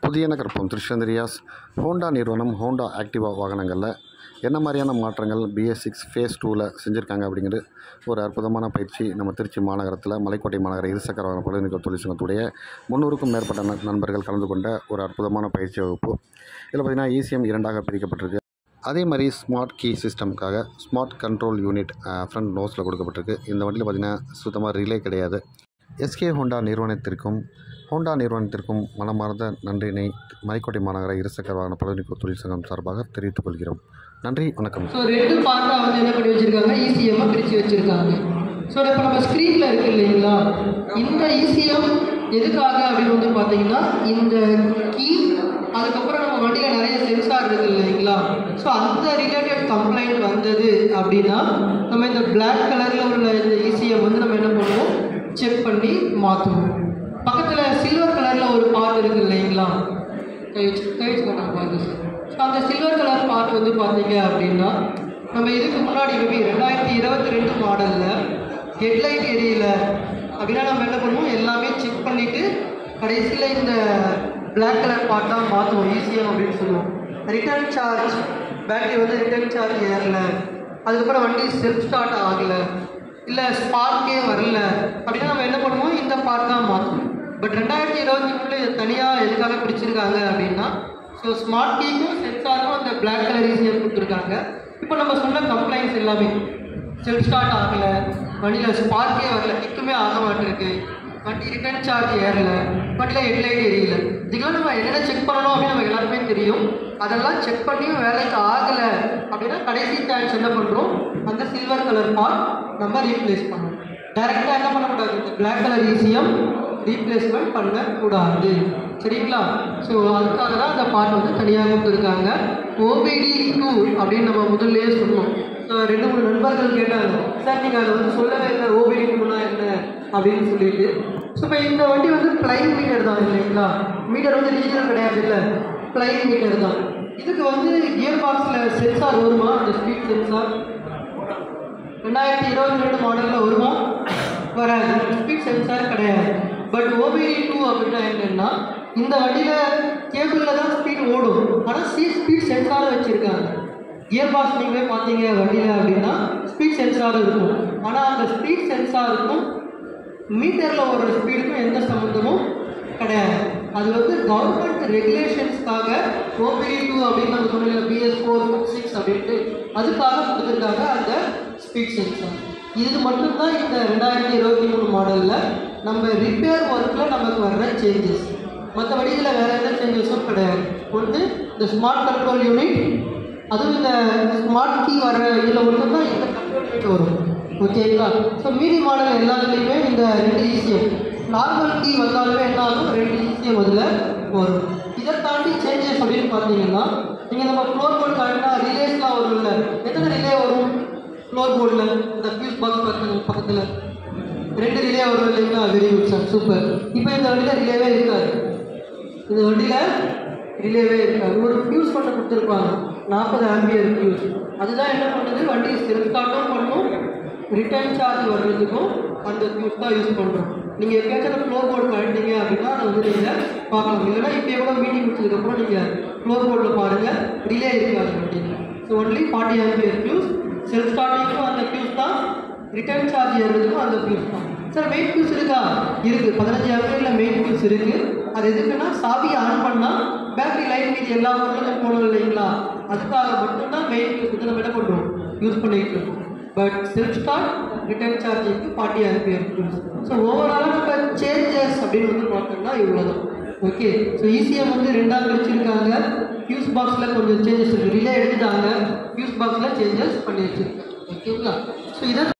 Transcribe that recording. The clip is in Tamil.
புதிய நகர்ப்புறம் திருச்செந்தூரியாஸ் ஹோண்டா நிறுவனம் ஹோண்டா ஆக்டிவா வாகனங்களில் என்ன மாதிரியான மாற்றங்கள் bs6 ஃபேஸ் 2ல் செஞ்சுருக்காங்க அப்படிங்கிறது ஒரு அற்புதமான பயிற்சி. நம்ம திருச்சி மாநகரத்தில் மலைக்கோட்டை மாநகர இருசக்கர வாகன பழுதுநீக்க தொழிற்சங்கத்துடைய 300க்கும் மேற்பட்ட நண்பர்கள் கலந்து கொண்ட ஒரு அற்புதமான பயிற்சி வகுப்பு. இதில் பார்த்திங்கன்னா ECM 2ஆக பிரிக்கப்பட்டிருக்கு. அதே மாதிரி ஸ்மார்ட் கீ சிஸ்டம்காக ஸ்மார்ட் கண்ட்ரோல் யூனிட் ஃப்ரண்ட் நோஸில் கொடுக்கப்பட்டிருக்கு. இந்த வண்டியில் பார்த்திங்கன்னா சுத்தமாக ரிலே கிடையாது. SK ஹோண்டா நிறுவனத்திற்கும் மனமார்ந்த நன்றியினை மலைக்கோட்டை மாநகர இருசக்கர வாகன பழுதுநீக்க தொழிற்சங்கம் சார்பாக தெரிவித்துக் கொள்கிறோம். நன்றி, வணக்கம். ஸோ ரெண்டு பார்ட்டாக வந்து என்ன பண்ணி வச்சுருக்காங்க, ECM பிரித்து வச்சுருக்காங்க. ஸோ இப்போ நம்ம ஸ்க்ரீனில் இருக்குது இல்லைங்களா, இந்த ECM எதுக்காக அப்படின்னு வந்து பார்த்தீங்கன்னா, இந்த கீ அதுக்கப்புறம் நம்ம வண்டியில் நிறைய சென்சார் இருக்குது இல்லைங்களா, ஸோ அந்த ரிலேட்டட் கம்ப்ளைண்ட் வந்தது அப்படின்னா நம்ம இந்த பிளாக் கலரில் உள்ள இந்த ECM வந்து நம்ம என்ன பண்ணுவோம், செக் பண்ணி மாற்றுவோம். பக்கத்தில் சில்வர் கலரில் ஒரு பார்ட் இருக்குது இல்லைங்களா, கழிச்சு பண்ண பாருங்க சார். ஸோ அந்த சில்வர் கலர் பார்ட் வந்து பார்த்தீங்க அப்படின்னா நம்ம இதுக்கு முன்னாடி 2022 மாடலில் ஹெட்லைட் எரியல அப்படின்னா நம்ம என்ன பண்ணுவோம், எல்லாமே செக் பண்ணிவிட்டு கடைசியில் இந்த பிளாக் கலர் பார்ட் தான் மாற்றுவோம், ECM அப்படின்னு சொல்லுவோம். ரிட்டர்ன் சார்ஜ் பேட்டரி வந்து ரிட்டர்ன் சார்ஜ் ஏறல, அதுக்கப்புறம் வண்டி செல்ஃப் ஸ்டார்ட் ஆகலை, இல்லை ஸ்பார்க்கே வரல அப்படின்னா நம்ம என்ன பண்ணுவோம், இந்த பார்ட் தான் மாற்றுவோம். பட் 2023 இதை தனியாக எதுக்காக பிடிச்சிருக்காங்க அப்படின்னா, ஸோ ஸ்மார்ட் கீக்கும் சென்சாருக்கும் அந்த பிளாக் கலர் ECM கொடுத்துருக்காங்க. இப்போ நம்ம சொன்ன கம்ப்ளைண்ட்ஸ் எல்லாமே செல்ஃப் ஸ்டார்ட் ஆகலை, வண்டியில் ஸ்பார்க்கே வரல, கிக்குமே ஆக மாட்டிருக்கு, வண்டி ரிட்டர்ன் சார்ஜ் ஏறலை, வண்டியில் ஹெட்லைட் எரியல, இதுக்கெல்லாம் நம்ம என்னென்ன செக் பண்ணணும் அப்படின்னு நம்ம எல்லாருமே தெரியும். அதெல்லாம் செக் பண்ணியும் வேலைக்கு ஆகலை அப்படின்னா கடைசி சான்ஸ் என்ன பண்ணுறோம், அந்த சில்வர் கலர் பார்ட் நம்ம ரீப்ளேஸ் பண்ணணும். டைரெக்டாக என்ன பண்ணக்கூடாது, இந்த பிளாக் கலர் ECM ரீப்ளேஸ்மெண்ட் பண்ணக்கூடாது, சரிங்களா. ஸோ அதுக்காக தான் அந்த பார்ட் வந்து தனியாக கொடுத்துருக்காங்க. OBD2 அப்படின்னு நம்ம முதல்லையே சொன்னோம். ஸோ 2-3 நண்பர்கள் கேட்டாங்க, சார் நீங்கள் அதை வந்து சொல்லவே இல்லை OBD2னா என்ன அப்படின்னு சொல்லிட்டு. ஸோ இப்போ இந்த வண்டி வந்து பிளைன் மீட்டர் தான் இல்லைங்களா, மீட்டர் வந்து டிஜிட்டல் கிடையாது, இல்லை பிளைன் மீட்டர் தான். இதுக்கு வந்து கியர் பாக்ஸில் சென்சார் வருமா, அந்த ஸ்பீட் சென்சார் 2022 மாடலில் வருமா, வராது, ஸ்பீட் சென்சார் கிடையாது. பட் OBD2 அப்படின்னா என்னென்னா, இந்த வண்டியில் கேபிளில் தான் ஸ்பீட் ஓடும், ஆனால் ஸ்பீட் சென்சாரும் வச்சுருக்காங்க. கியர் பாக்ஸ் நீங்களே பார்த்தீங்க வண்டியில் அப்படின்னா ஸ்பீட் சென்சாரும் இருக்கும், ஆனால் அந்த ஸ்பீட் சென்சாருக்கும் மீட்டரில் ஓடுற ஸ்பீடுக்கும் எந்த சம்மந்தமும் கிடையாது. அது வந்து கவர்மெண்ட் ரெகுலேஷன்ஸ்க்காக OBD2 அப்படின்னு நம்ம சொன்னோம், bs6 அப்படின்ட்டு அதுக்காக கொடுத்துருக்காங்க அந்த ஸ்பீட் சென்சார். இது மட்டும்தான் இந்த 2023 மாடலில் நம்ம ரிப்பேர் ஒர்க்கில் நமக்கு வர்ற சேஞ்சஸ். மற்றபடி இதில் வேறு எந்த சேஞ்சஸும் கிடையாது. ஒன்று இந்த ஸ்மார்ட் கண்ட்ரோல் யூனிட், அதுவும் இந்த ஸ்மார்ட் கீ வர்ற இதில் மட்டும்தான் இந்த கண்ட்ரோல் யூனிட் வரும், ஓகேங்களா. ஸோ மீதி மாடல் எல்லாத்துலேயுமே இந்த 2 ECM, நார்மல் கீ வந்தாலுமே என்ன ஆகும், 2 ECM அதில் வரும். இதை தாண்டி சேஞ்சஸ் அப்படின்னு பார்த்தீங்கன்னா, நீங்கள் நம்ம ஃப்ளோர் போர்டு காட்டினா ரிலேஸ்லாம் வரும் இல்லை, எத்தனை ரிலே வரும் ஃப்ளோர் போர்டில், இந்த ஃபியூஸ் பாக்ஸ் பக்கத்தில் 2 ரிலே வரும் இல்லைங்களா. Very good sir, super. இப்போ இந்த வண்டியில் ரிலேவே இருக்காது, இந்த வண்டியில் ரிலேவே இருக்காது. ஒரு ஃபியூஸ் பண்ண கொடுத்துருப்பாங்க, 40 ஆம்பியர் ஃபியூஸ். அதுதான் என்ன பண்ணுது, வண்டி செல்ஃப் ஸ்டார்ட்டும் பண்ணும், ரிட்டர்ன் சார்ஜ் வர்றதுக்கும் அந்த ஃபியூஸ் தான் யூஸ் பண்ணுறோம். நீங்கள் எப்பயாச்சும் ஃப்ளோர் போர்டு கழிட்டீங்க அப்படின்னா அதை வந்து நீங்கள் பார்க்கலாம். இல்லைன்னா இப்போ எவ்வளோ மீட்டிங் முடிச்சதுக்கப்புறம் நீங்கள் ஃப்ளோர் போர்டில் பாருங்கள், ரிலே இருக்காது வண்டிங்க. So only 40 ampere fuse, self ஸ்டார்டிங்கும் அந்த ஃபியூஸ் தான், ரிட்டர்ன் சார்ஜ் ஏறுறதுக்கும் அந்த ஃபியூஸ் தான். சார் மெயின் ஃபியூஸ் இருக்கா, இருக்குது, 15 ஆம்பியரில் மெயின் ஃபியூஸ் இருக்குது. அது எதுக்குன்னா சாவியை ஆன் பண்ணால் பேட்டரி லைட் மீதி எல்லா பொருளும் போகணும் இல்லைங்களா, அதுக்காக மட்டும்தான் மெயின் ஃபியூஸ் வந்து நம்ம என்ன பண்ணுறோம், யூஸ் பண்ணிகிட்டு இருக்கோம். பட் செல்ஃப் ஸ்டார்ட் ரிட்டர்ன் சார்ஜிங்க்கு 40 ஆம்பியர் ஃபியூஸ். ஸோ ஓவராலாக நம்ம சேஞ்சஸ் அப்படின்னு வந்து பார்த்தோம்னா இவ்வளோ தான், ஓகே. ஸோ ECM வந்து 2ஆக பிரிச்சிருக்காங்க. ஃபியூஸ் பாக்ஸில் கொஞ்சம் சேஞ்சஸ் இருக்குது, ரிலே எடுத்துட்டாங்க, ஃபியூஸ் பாக்ஸில் சேஞ்சஸ் பண்ணி வச்சுருக்காங்க, ஓகேங்களா. ஸோ இதை